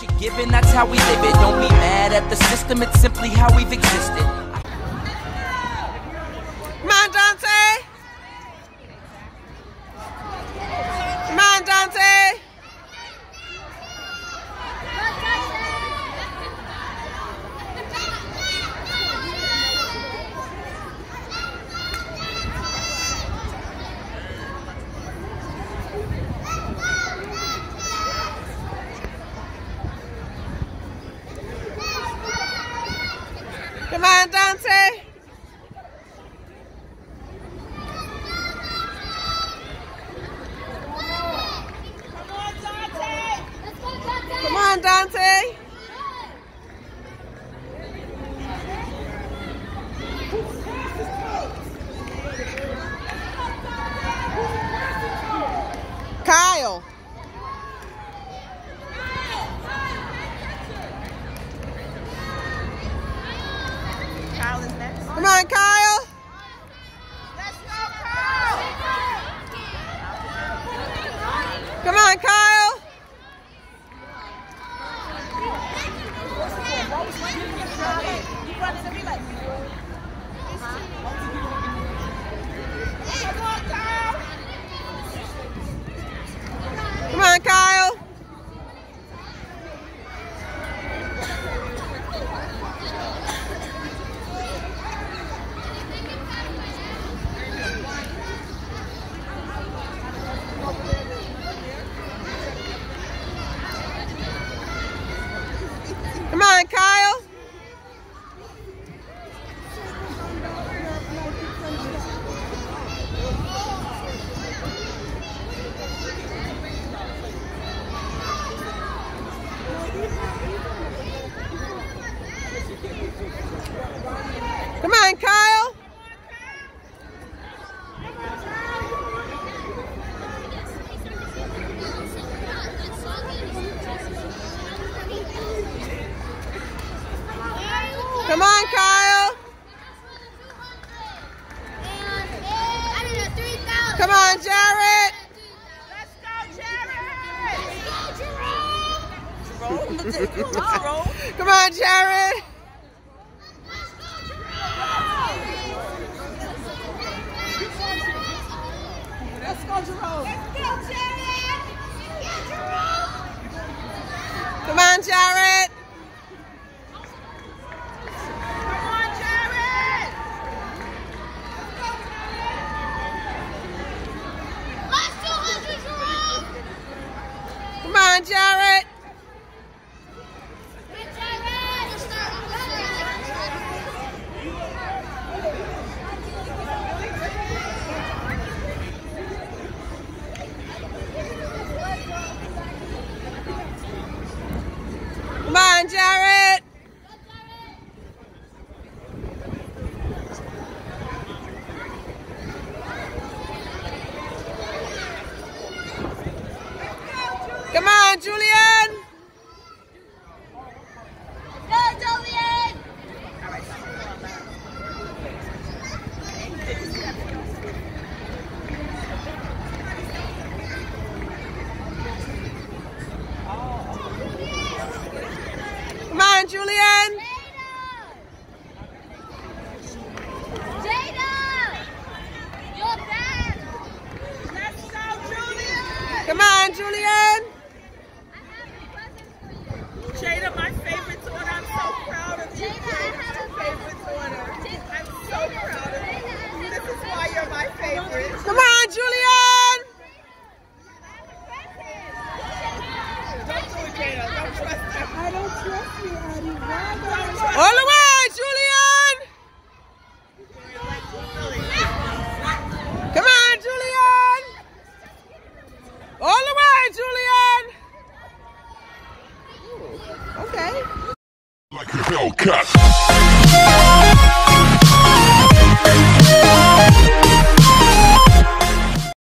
what you're given, that's how we live it. Don't be mad at the system, it's simply how we've existed. Come on, Dante! Come on, Dante! Come on, Dante! Come on, Dante! Kyle! Come on, Kyle! Let's go, Kyle! Come on, Kyle! Come on, Kyle! Come on, Kyle! Come on, Kyle! Come on, Kyle! Come on, Jared! Let's go, Jared! Come on, Jared! Let's go, Jerome! Let's go, Jared! Come on, Jared! Come on, Jared! Come on, Jared! Come on, Julian! Go, Julian! Come on, Julian! Jada! You're back! Let's go, Julian! Come on, Julian! Jada, my favorite daughter. I'm so proud of you. Jada, my favorite daughter. I'm so proud of you. This is why you're my favorite. Come on, Julian! Don't do it, Jada. Don't trust him. I don't trust you, Addie. Why Don't don't trust All the way, Julian! Come on, Julian! All the way, Julian! Okay. Like a Hellcat.